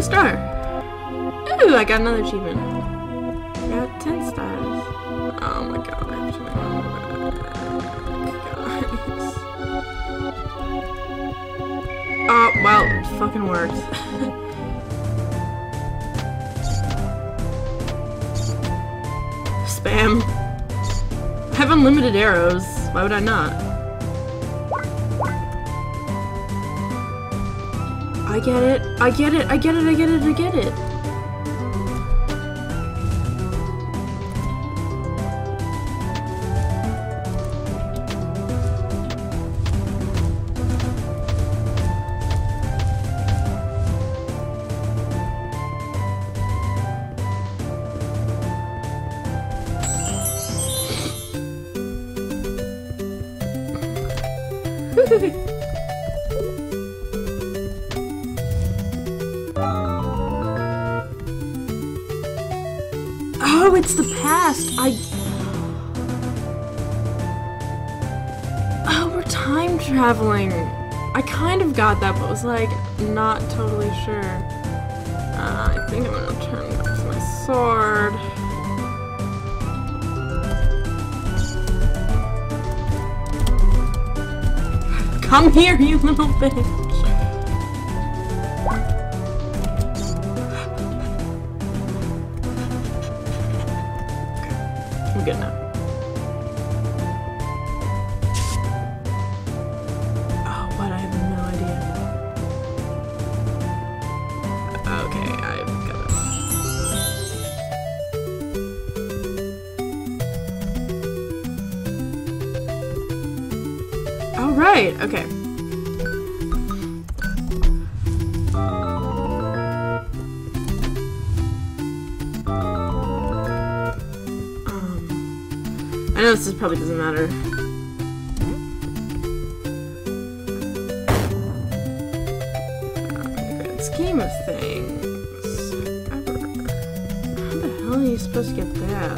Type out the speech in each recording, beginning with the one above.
Ooh, star. Ooh, I got another achievement. I got 10 stars. Oh my god, I have to make guys. Oh, well, it fucking worked. Spam. I have unlimited arrows. Why would I not? I get it. I get it. I get it. I get it. I get it. Oh, it's the past. Oh, we're time traveling. I kind of got that, but was like not totally sure. I think I'm gonna turn back to my sword. Come here, you little bitch! Okay, I'm good now. Oh, what? I have no idea. Okay, I've got it. Alright, okay. I know this probably doesn't matter. In the grand scheme of things, how the hell are you supposed to get that?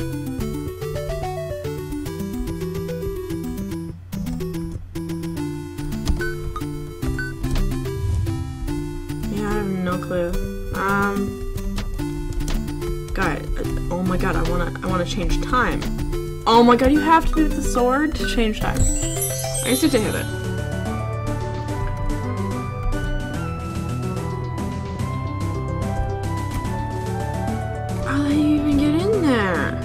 Yeah, I have no clue. God, oh my god, I wanna change time. Oh my god, you have to do the sword to change time. I used to hit it. How do you even get in there?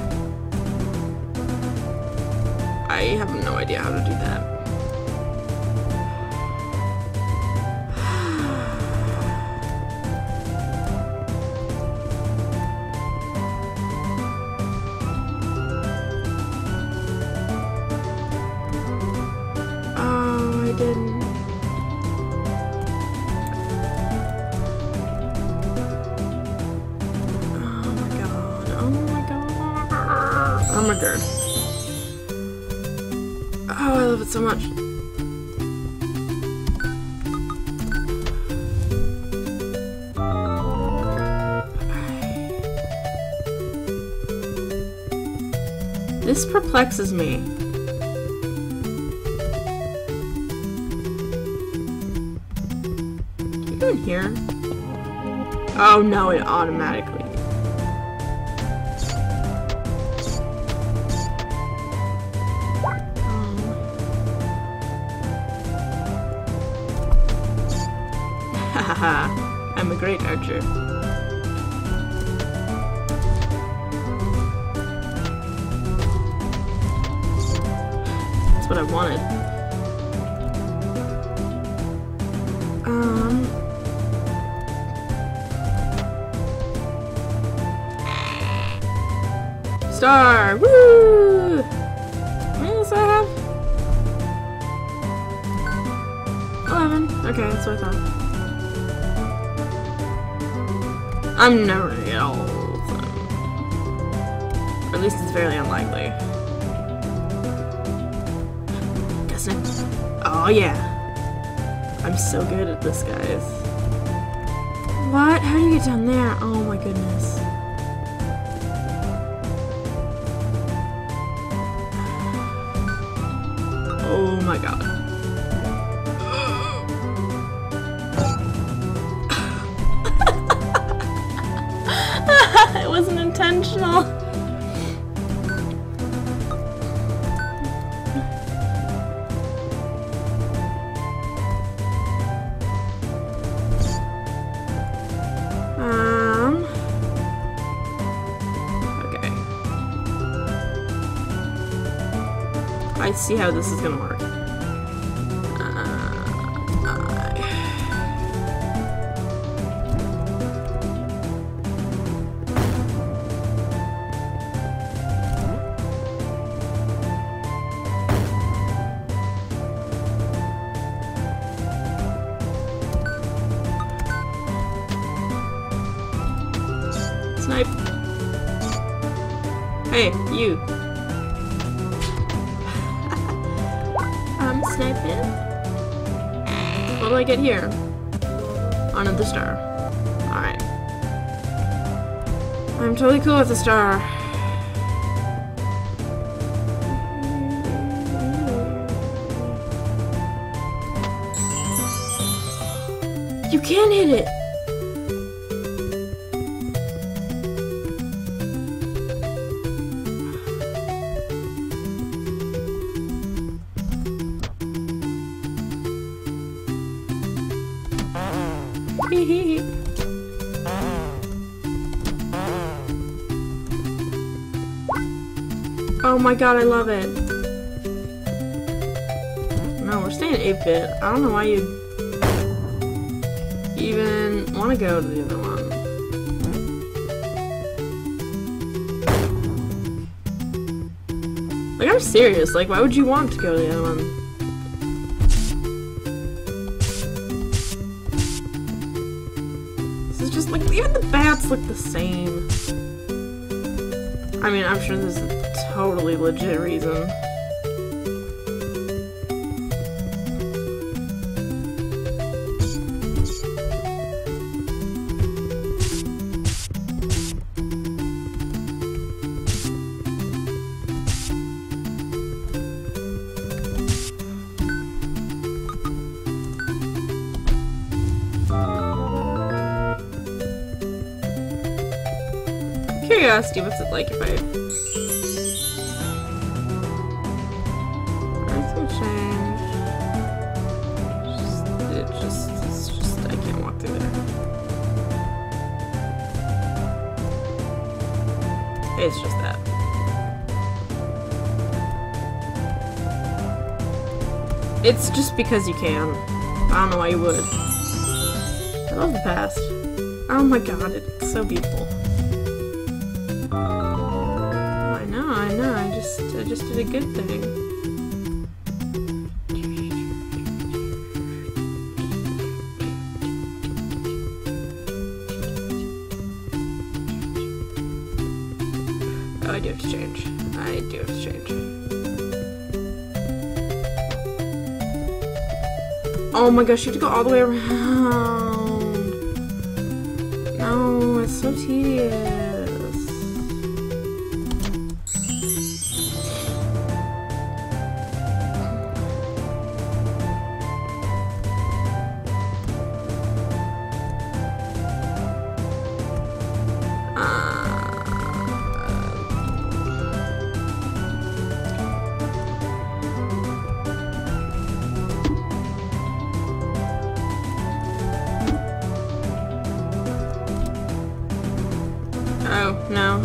I have no idea how to do that. Didn't. Oh my god. Oh my god. Oh my god. Oh, I love it so much. This perplexes me. In here? Oh no, it automatically. Hahaha, I'm a great archer. That's what I wanted. Star! Woo! How many does I have? 11. Okay, that's what I thought. I'm never gonna get all of them. Or at least it's fairly unlikely. Guessing. Oh yeah. I'm so good at this, guys. What? How do you get down there? Oh my goodness. Oh my god. intentional. I see how this is gonna work. Snipe. Hey, you. I'm sniping. What do I get here? Another star. Alright. I'm totally cool with the star. You can't hit it! Oh my god, I love it. No, we're staying 8-bit. I don't know why you'd even want to go to the other one. Like, I'm serious. Like, why would you want to go to the other one? This is just like, even the bats look the same. I mean, I'm sure there's a totally legit reason. Curiosity, what's it like if I... That's gonna change. It's just, I can't walk through there. It's just that. It's just because you can. I don't know why you would. I love the past. Oh my god, it's so beautiful. I just did a good thing. Oh, I do have to change. I do have to change. Oh my gosh, you have to go all the way around. No, it's so tedious. Oh, no.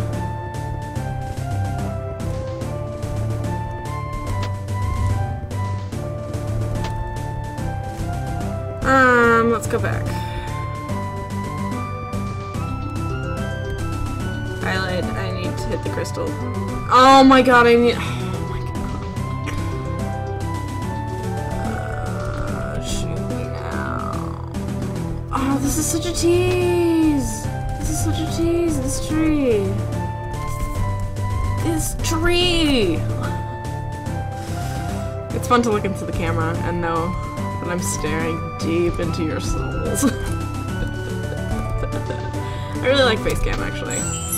Let's go back. Highlight, I need to hit the crystal. Oh my god, I need... Oh my god. Shoot me now. Oh, this is such a tease. This is such a tease, this tree. This tree! It's fun to look into the camera and know that I'm staring deep into your souls. I really like face cam, actually.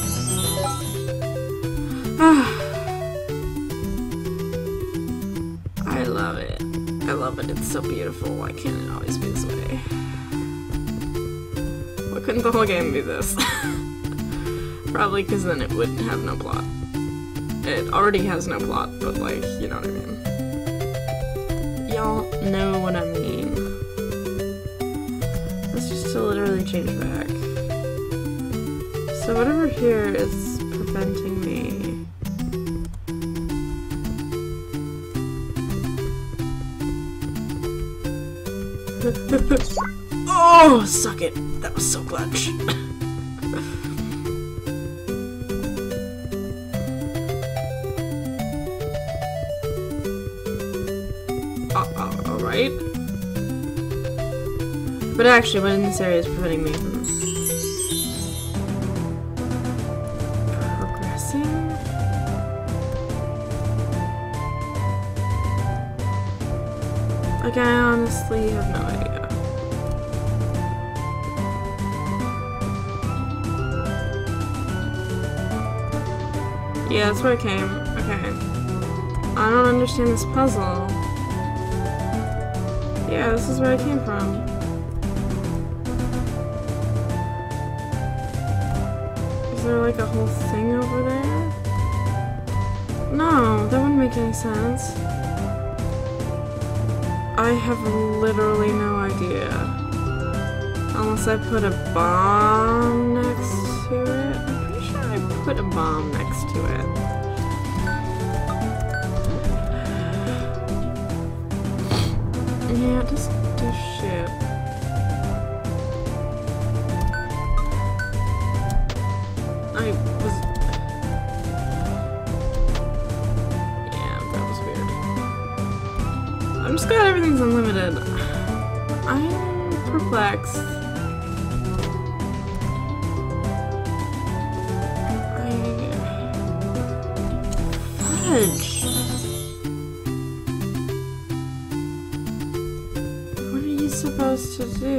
I love it. I love it. It's so beautiful. Why can't it always be this way? Why couldn't the whole game be this? Probably because then it would have no plot. It already has no plot, but like, you know what I mean. Y'all know what I mean. Let's just to literally change back. So whatever here is preventing me. Oh, suck it. That was so clutch. Alright. But actually, what in this area is preventing me from progressing? Like, I honestly have no idea. Yeah, that's where I came. Okay. I don't understand this puzzle. Yeah, this is where I came from. Is there like a whole thing over there? No, that wouldn't make any sense. I have literally no idea. Unless I put a bomb next to it. I'm pretty sure I put a bomb next to it. Yeah, it doesn't do shit. Yeah, that was weird. I'm just glad everything's unlimited. I'm perplexed. Fudge. What are you supposed to do?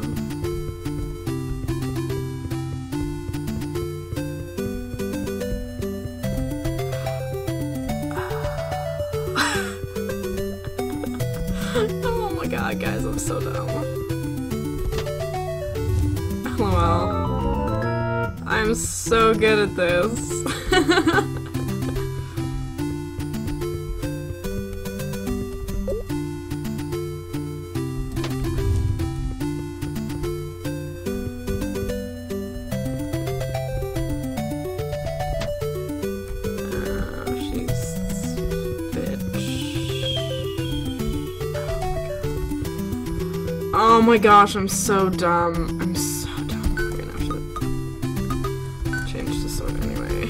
Oh my god, guys, I'm so dumb. LOL. I'm so good at this. Oh my gosh, I'm so dumb. I'm so dumb. We're gonna have to change the sword anyway.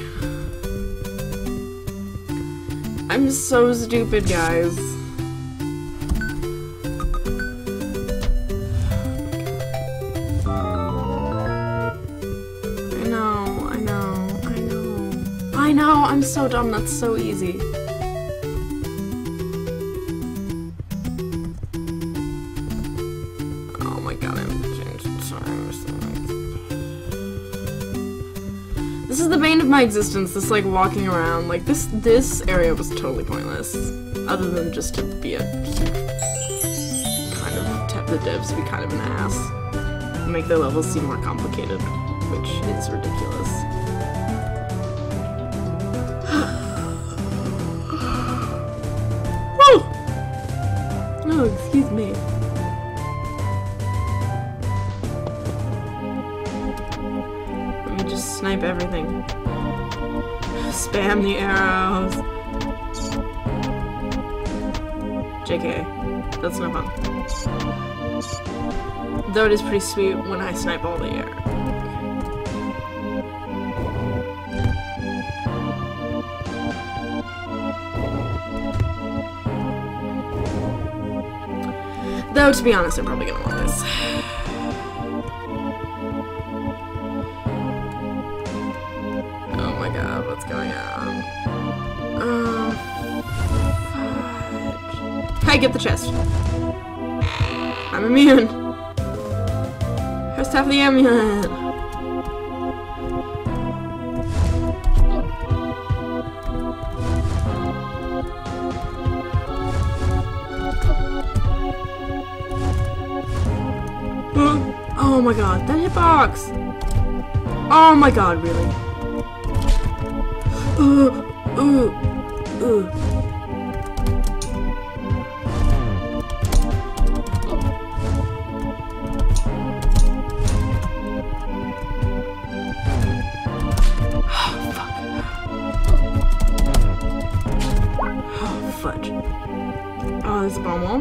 I'm so stupid, guys. I know, I'm so dumb. That's so easy. This is the bane of my existence, this like walking around, like this area was totally pointless. Other than just to be a kind of tap the devs to be kind of an ass. Make their levels seem more complicated, which is ridiculous. Woo! Oh, excuse me. Snipe everything. Spam the arrows. JK. That's no fun. Though it is pretty sweet when I snipe all the air. Though, to be honest, I'm probably gonna want this. What's going on? Fudge. Hey, get the chest. I'm immune. First half of the amulet. Oh my god, that hitbox! Oh my god, really? Fudge. Oh, there's a bomb wall.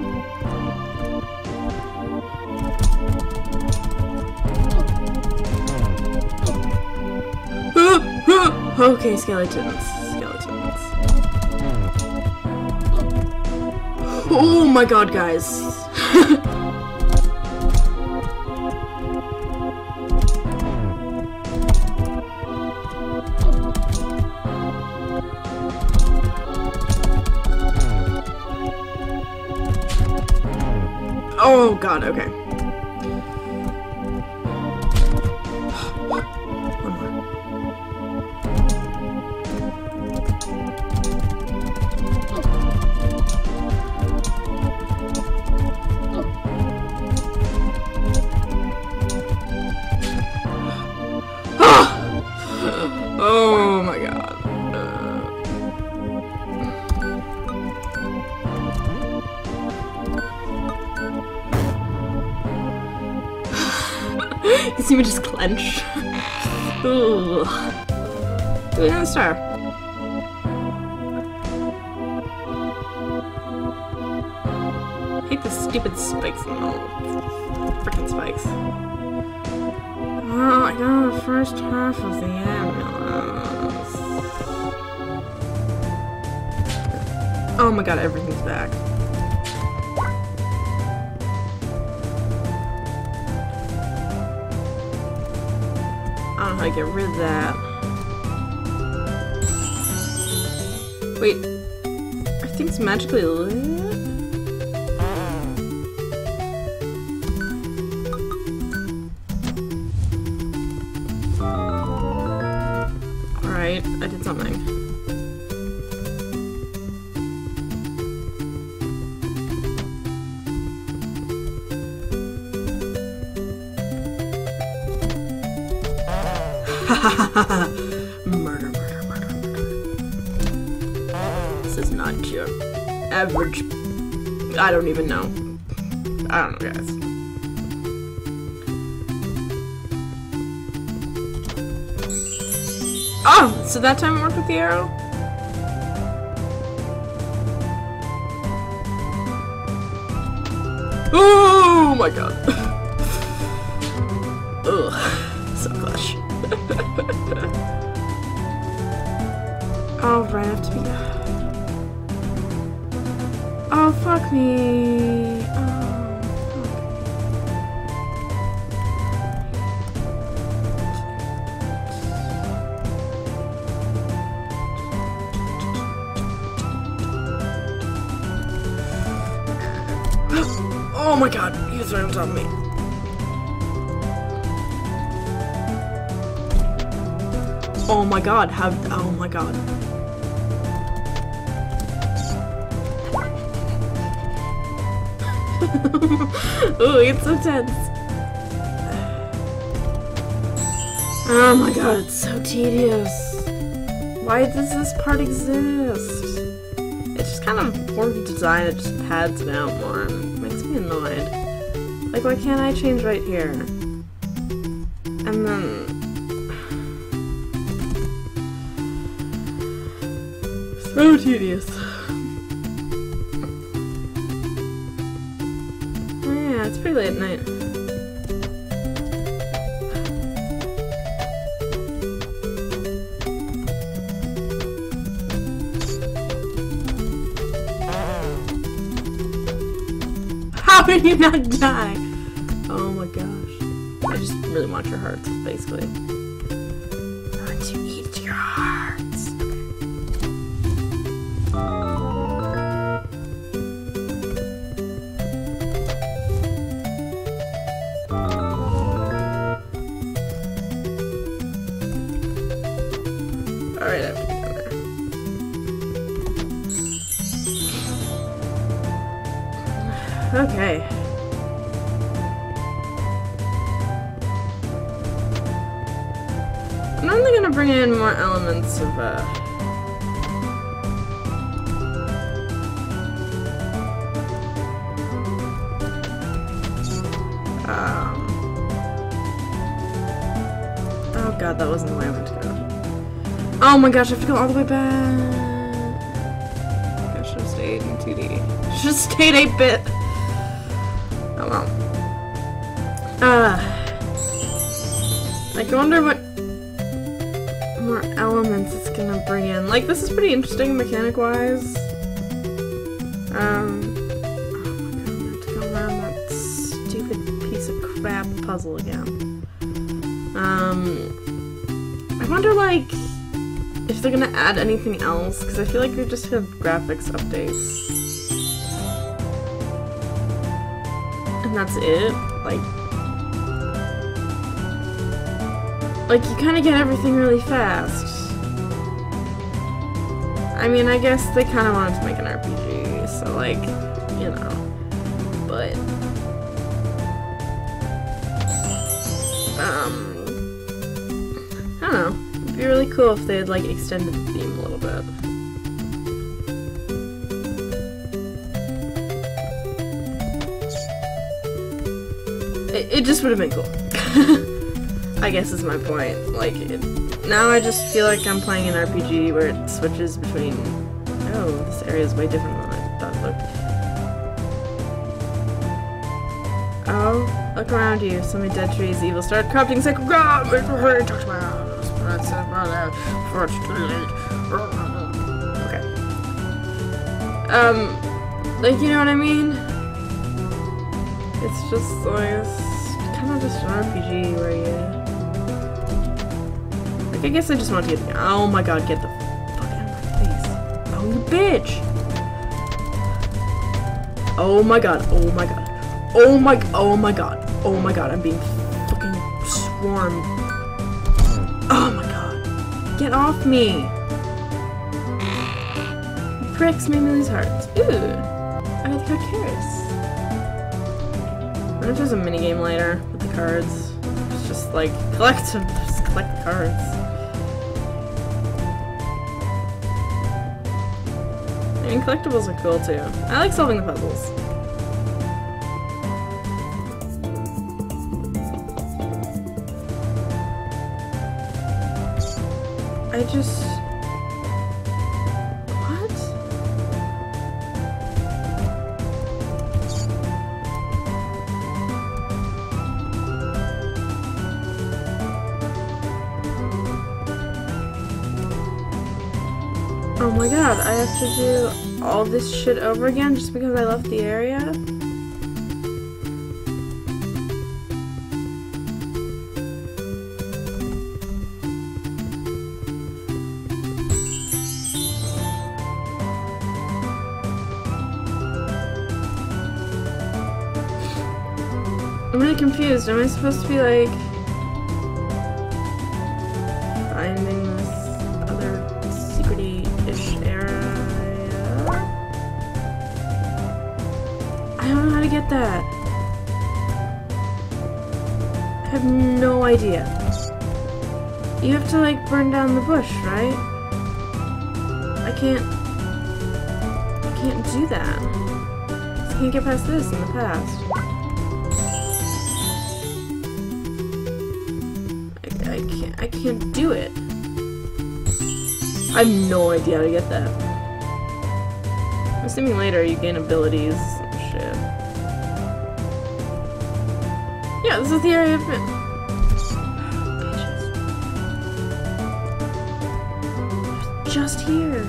Okay, skeletons. Skeletons. Oh my god, guys. Oh god, okay. Oh my god. You see me just clench. Ooh. Ooh, another star. I hate the stupid spikes and all. Frickin' spikes. Oh, I got the first half of the ambulance. Oh my god, everything's back. I don't know how to get rid of that. Wait, are things magically lit? Alright, I did something. Murder, murder, murder, murder. This is not your average. I don't even know. I don't know, guys. Oh, so that time it worked with the arrow? Oh my god. Ugh, so clutch. Oh, right, I have to be. Oh, fuck me. Oh my god, he was right on top of me. Oh my god, how, oh my god. Ooh, it's so tense. Oh my god, it's so tedious. Why does this part exist? It's just kind of poorly designed, it just pads it out more. It makes me annoyed. Like, why can't I change right here? And then... so tedious. Oh yeah, it's pretty late at night. How did you not die? Oh my gosh. I just really want your hearts, basically. I want to eat your hearts. Alright, I have to be down there. Okay. I'm only gonna bring in more elements of Oh god, that wasn't the way I meant to go. Oh my gosh, I have to go all the way back. I should have stayed in 2D. Should have stayed 8-bit. Oh well. Like, I wonder what more elements it's gonna bring in. Like, this is pretty interesting mechanic-wise. Oh my god, I have to go around that stupid piece of crap puzzle again. I wonder, like, if they're gonna add anything else, because I feel like they just have graphics updates. And that's it? Like you kind of get everything really fast. I mean, I guess they kind of wanted to make an RPG, so like, you know, but I don't know. It'd be really cool if they had like extended the theme a little bit. It just would have been cool. I guess is my point. Like, now I just feel like I'm playing an RPG where it switches between, oh, this area is way different than I thought it looked. Oh, look around you. So many dead trees. Evil start corrupting sacred ground. Okay. Like, you know what I mean? It's just like, it's kind of just an RPG where you... Like, I guess I just want to get... Oh my god, get the fuck out of my face. Oh, you bitch! Oh my god, oh my god. Oh my god. Oh my god, I'm being fucking swarmed. Oh my god. Get off me! You pricks made me lose hearts. Ooh. I got carrots. I wonder if there's a minigame later with the cards. It's just like, collect them. Just collect the cards. I mean, collectibles are cool too. I like solving the puzzles. I just... What? Oh my god, I have to do all this shit over again just because I left the area? I'm really confused. Am I supposed to be like finding this other secrety-ish area? I don't know how to get that. I have no idea. You have to like burn down the bush, right? I can't do that. I can't get past this in the past. I can't do it. I have no idea how to get that. I'm assuming later you gain abilities and shit. Yeah, this is the area I've been. Bitches. Just here.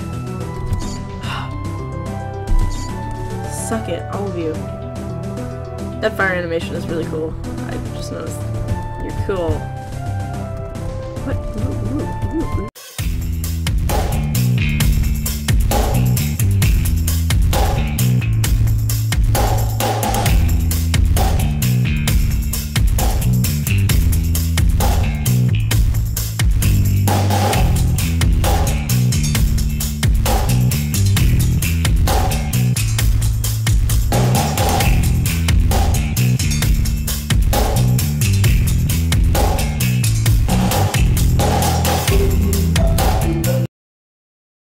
Suck it, all of you. That fire animation is really cool. I just noticed. You're cool. What? Ooh.